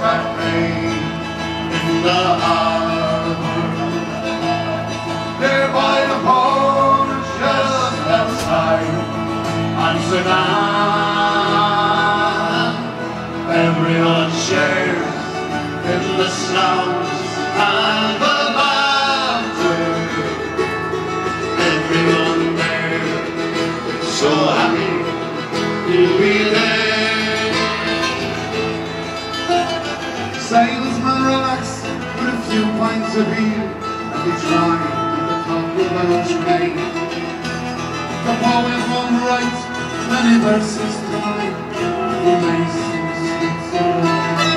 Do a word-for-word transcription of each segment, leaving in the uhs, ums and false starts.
cafe in the harbor, there by the port just outside Amsterdam. Everyone shares in the sounds and the laughter. Everyone there so happy to be there. Salesmen relax with a few pints of beer, and they try to talk about rain. The poet won't write many verses tonight, he may sing sweet songs.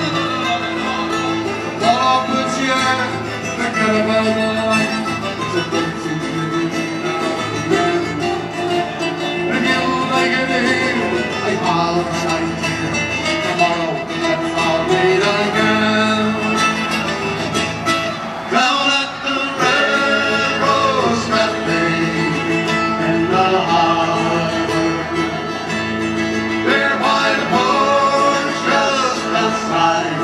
All of the cheer, forget about the life, it's a good thing to do now and then. If you like it here, I apologize here. Tomorrow, let's all meet again. Down at the Red Rose Cafe in the harbor, there by the port just outside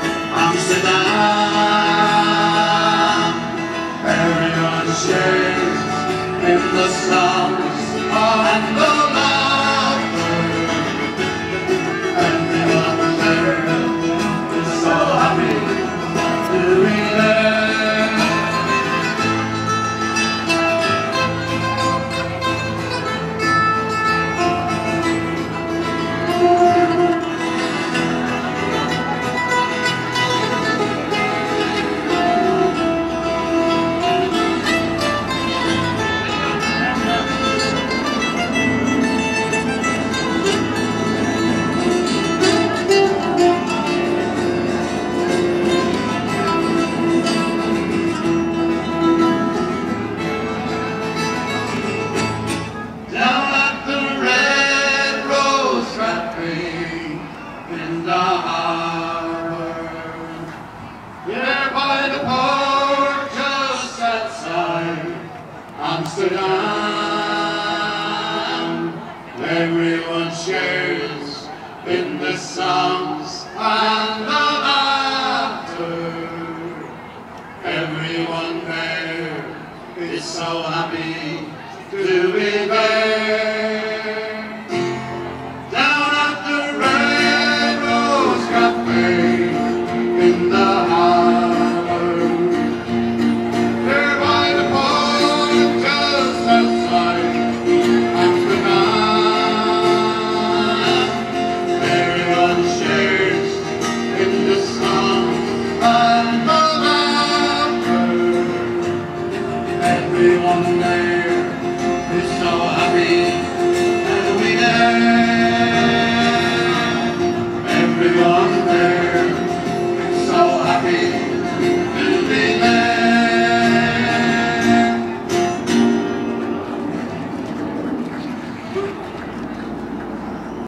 Amsterdam. Everyone shares in the songs and the laughter. Everyone there is so happy to be there. In the harbor, there by the port just outside Amsterdam. Everyone shares in the songs and the laughter. Everyone there is so happy to be there. In the harbor, there by the port just outside Amsterdam. Everyone shares in the song and the laughter. Everyone there